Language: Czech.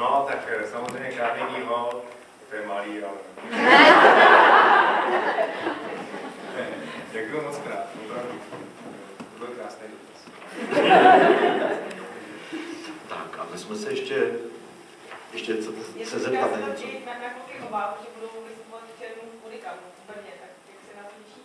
No, tak samozřejmě Carnegie Hall, to je malý, ale... Děkuji moc krát, opravdu. To byl krásný dotaz. Tak a my jsme se ještě se zeptat na něco. Na kluky obáv, že budou vystupovat v červnu v Unicamu v Brně, tak jak se na to těší?